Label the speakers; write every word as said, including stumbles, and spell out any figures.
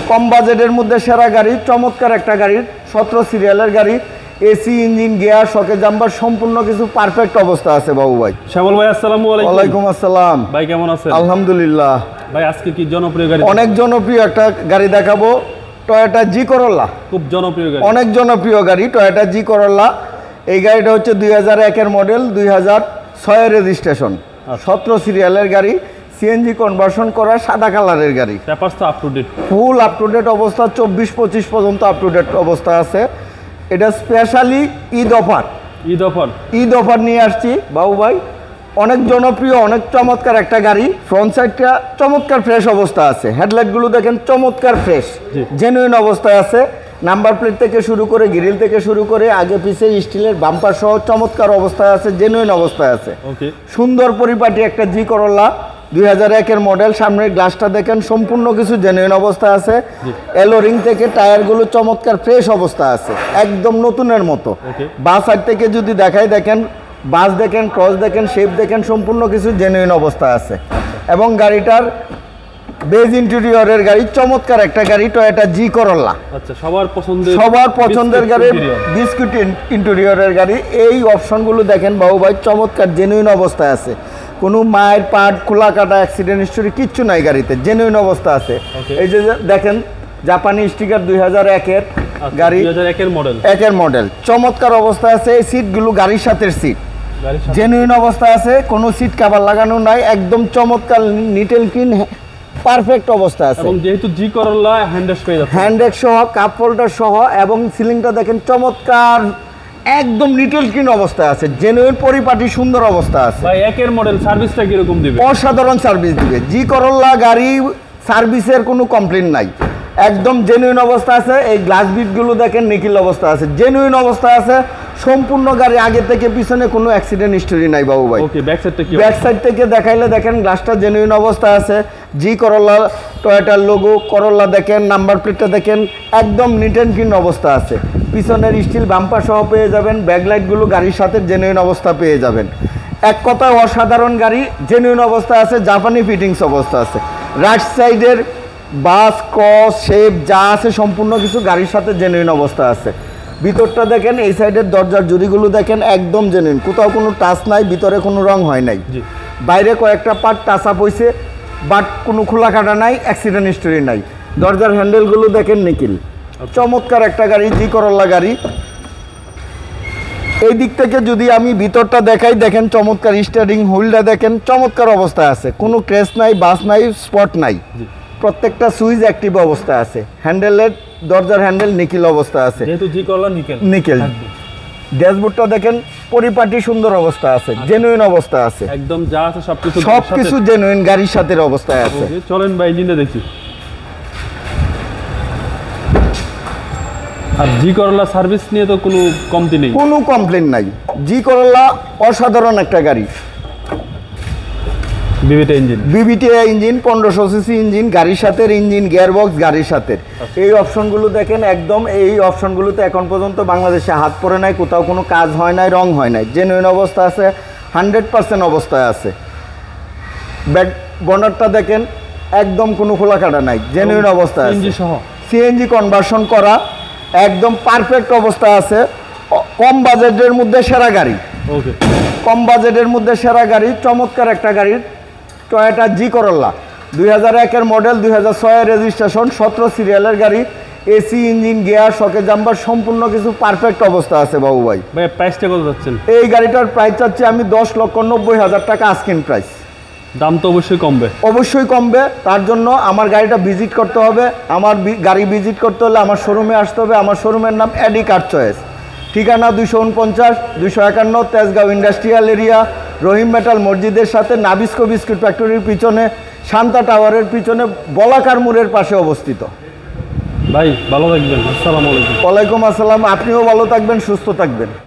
Speaker 1: কম বাজেটের মধ্যে সেরা গাড়ি, চমৎকার একটা গাড়ি, সতেরো সিরিয়ালের গাড়ি, এসি ইঞ্জিন, গিয়ার, শকে জাম্পার সম্পূর্ণ কিছু পারফেক্ট অবস্থা আছে বাবু ভাই।
Speaker 2: শ্যামল ভাই আসসালামু আলাইকুম।
Speaker 1: ওয়ালাইকুম আসসালাম
Speaker 2: ভাই, কেমন আছেন?
Speaker 1: আলহামদুলিল্লাহ।
Speaker 2: ভাই আজকে কি জনপ্রিয় গাড়ি?
Speaker 1: অনেক জনপ্রিয় একটা গাড়ি দেখাবো, টয়োটা জি করোলা।
Speaker 2: খুব জনপ্রিয় গাড়ি,
Speaker 1: অনেক জনপ্রিয় গাড়ি টয়োটা জি করোলা। এই গাড়িটা হচ্ছে দুই হাজার একের মডেল, দুই হাজার ছয়ের রেজিস্ট্রেশন, সতেরো সিরিয়ালের গাড়ি, সিএনজি কনভার্সন করা, সাদা কালারের গাড়ি।
Speaker 2: পেপারস তো up to date,
Speaker 1: full up to date অবস্থা, চব্বিশ পঁচিশ পর্যন্ত আপ টু ডেট অবস্থা আছে। এটা specially Eid offer,
Speaker 2: Eid offer
Speaker 1: Eid offer নিয়ে আসছি বাবু ভাই। অনেক জনপ্রিয়, অনেক চমৎকার একটা গাড়ি। ফ্রন্ট সাইডটা চমৎকার ফ্রেশ অবস্থা আছে, হেডলাইটগুলো দেখেন চমৎকার ফ্রেশ, জেনুইন অবস্থায় আছে। নাম্বার প্লেট থেকে শুরু করে, গ্রিল থেকে শুরু করে, আগে পিছে স্টিলের বাম্পার সহ চমৎকার অবস্থায় আছে, জেনুইন অবস্থায় আছে। সুন্দর পরিপাটি একটা জি করোলা, দুই হাজার একের মডেল। সামনের গ্লাসটা দেখেন সম্পূর্ণ কিছু জেনুইন অবস্থা আছে। এলোরিং থেকে টায়ারগুলো চমৎকার ফ্রেশ অবস্থা আছে, একদম নতুনের মতো। বাস সাইড থেকে যদি দেখাই, দেখেন বাস দেখেন, ক্রস দেখেন, শেপ দেখেন, সম্পূর্ণ কিছু জেনুইন অবস্থা আছে। এবং গাড়িটার বেজ ইন্টেরিয়রের গাড়ি, চমৎকার একটা গাড়ি, টয়োটা জি করোলা।
Speaker 2: আচ্ছা, সবার পছন্দের
Speaker 1: সবার পছন্দের গাড়ি, বিস্কুট ইন্টেরিয়রের গাড়ি। এই অপশনগুলো দেখেন বাবু ভাই, চমৎকার জেনুইন অবস্থায় আছে। কোনো মায়ের পার্ট, খোলা কাটা, অ্যাক্সিডেন্ট হিস্টোরি কিচ্ছু নাই গাড়িতে, জেনুইন অবস্থা আছে। এই যে দেখেন জাপানি স্টিকার, দুই হাজার একের গাড়ি,
Speaker 2: একের মডেল,
Speaker 1: একের মডেল, চমৎকার অবস্থা আছে। এই সিটগুলো গাড়ির সাথে সিট, জেনুইন অবস্থা আছে, কোনো সিট কভার লাগানো নাই, একদম চমৎকার, নিট এন্ড ক্লিন, পারফেক্ট অবস্থা আছে।
Speaker 2: এবং যেহেতু জি করোলা হ্যান্ডেক্স পেয়ে যাচ্ছে,
Speaker 1: হ্যান্ডেক্স সহ, কাপ হোল্ডার সহ, এবং সিলিংটা দেখেন চমৎকার, একদম নিট এন্ড ক্লিন অবস্থায় আছে, জেনুইন পরিপাটি সুন্দর অবস্থা আছে।
Speaker 2: ভাই একের মডেল সার্ভিসটা কিরকম দিবে?
Speaker 1: অসাধারণ সার্ভিস দিবে। জি করোলা গাড়ি সার্ভিসের কোনো কমপ্লেন নাই, একদম জেনুইন অবস্থা আছে। এই গ্লাস বিটগুলো দেখেন নিখিল অবস্থা আছে, জেনুইন অবস্থা আছে। সম্পূর্ণ গাড়ি আগে থেকে পিছনে কোনো অ্যাক্সিডেন্ট হিস্টোরি নাই বাবু ভাই।
Speaker 2: ওকে, ব্যাক সাইডটা কি?
Speaker 1: ব্যাক সাইড থেকে দেখাইলে দেখেন গ্লাসটা জেনুইন অবস্থা আছে। জি করোলা, টয়োটার লোগো, করোলা দেখেন, নাম্বার প্লেটটা দেখেন, একদম নিট অ্যান্ড ক্লিন অবস্থা আছে। পিছনের স্টিল বাম্পার সহ পেয়ে যাবেন, ব্যাকলাইটগুলো গাড়ির সাথে জেনুইন অবস্থা পেয়ে যাবেন। এক কথায় অসাধারণ গাড়ি, জেনুইন অবস্থা আছে, জাপানি ফিটিংস অবস্থা আছে। রাইট সাইডের বাস, ক্রস, শেপ যা আছে সম্পূর্ণ কিছু গাড়ির সাথে জেনুইন অবস্থা আছে। ভিতরটা দেখেন, এই সাইডের দরজার জুড়িগুলো দেখেন একদম জেনুইন, কোথাও কোনো টাচ নাই, ভিতরে কোনো রং হয় নাই। বাইরে কয়েকটা পার্ট টাচ আপ হয়েছে, বাট কোনো খোলা কাটা নাই, অ্যাক্সিডেন্ট হিস্টোরি নাই। দরজার হ্যান্ডেলগুলো দেখেন নিখিল, চমৎকার একটা গাড়ি, জি করোলা গাড়ি। এই দিক থেকে যদি আমি ভিতরটা দেখাই, দেখেন চমৎকার স্টিয়ারিং হুইলটা দেখেন চমৎকার অবস্থায় আছে, কোনো ক্র্যাশ নাই, বাস নাই, স্পট নাই। প্রত্যেকটা সুইচ অ্যাক্টিভ অবস্থায় আছে। হ্যান্ডেলের দরজার হ্যান্ডেল নিকেল অবস্থা আছে,
Speaker 2: যেহেতু জি করোলা নিকেল।
Speaker 1: নিকেল ড্যাশবোর্ডটা দেখেন পরিপাটি সুন্দর অবস্থা আছে, জেনুইন অবস্থা আছে,
Speaker 2: একদম যা আছে সবকিছু
Speaker 1: সবকিছু জেনুইন গাড়ির সাথে অবস্থায় আছে।
Speaker 2: চলেন ভাই ইঞ্জিনটা দেখি। আর জি করোলা সার্ভিস নিয়ে তো কোনো কমতি নেই,
Speaker 1: কোনো কমপ্লেন নাই। জি করোলা অসাধারণ একটা গাড়ি,
Speaker 2: বিবিটি ইঞ্জিন,
Speaker 1: বিবিটি ইঞ্জিন, পনেরোশো সিসি ইঞ্জিন, গাড়ির সাথে ইঞ্জিন, গিয়ারবক্স গাড়ির সাথে। এই অপশনগুলো দেখেন, একদম এই অপশনগুলোতে এখন পর্যন্ত বাংলাদেশে হাত পড়ে নাই, কোথাও কোনো কাজ হয় নাই, রং হয় নাই, জেনুইন অবস্থা আছে, হান্ড্রেড পার্সেন্ট অবস্থায় আছে। ব্যাক বনারটা দেখেন একদম কোনো খোলা কাটা নাই, জেনুইন অবস্থা আছে, সিএনজি কনভার্সন করা, একদম পারফেক্ট অবস্থা আছে। কম বাজেটের মধ্যে সেরা গাড়ি,
Speaker 2: ওকে,
Speaker 1: কম বাজেটের মধ্যে সেরা গাড়ি, চমৎকার একটা গাড়ি, টয়োটা জি করোলা, দুই হাজার একের মডেল, দুই হাজার ছয়ের রেজিস্ট্রেশন, সতেরো সিরিয়ালের গাড়ি, এসি ইঞ্জিন, গিয়ার, শকে জাম্পার সম্পূর্ণ কিছু পারফেক্ট অবস্থা আছে বাবু ভাই।
Speaker 2: ভাই প্রাইসটা কত যাচ্ছেন?
Speaker 1: এই গাড়িটার প্রাইস চাচ্ছি আমি দশ লক্ষ নব্বই হাজার টাকা আস্কিং প্রাইস।
Speaker 2: দাম তো অবশ্যই কমবে,
Speaker 1: অবশ্যই কমবে। তার জন্য আমার গাড়িটা ভিজিট করতে হবে। আমার গাড়ি ভিজিট করতে হলে আমার শোরুমে আসতে হবে। আমার শোরুমের নাম এডি কার চয়েস, ঠিকানা দুইশো উনপঞ্চাশ দুইশো একান্ন Tejgaon industrial area, Rahim metal মসজিদের সাথে, নাবিস্কো বিস্কুট ফ্যাক্টরির পিছনে, শান্তা টাওয়ারের পিছনে, বলাকার মোড়ের পাশে অবস্থিত।
Speaker 2: ভাই ভালো থাকবেন, আসসালামু আলাইকুম।
Speaker 1: ওয়ালাইকুম আসসালাম, আপনিও ভালো থাকবেন, সুস্থ থাকবেন।